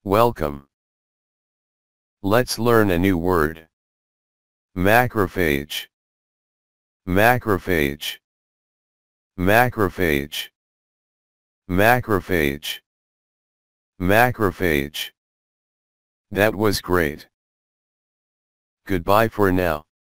Welcome. Let's learn a new word. Macrophage. Macrophage. Macrophage. Macrophage. Macrophage. That was great. Goodbye for now.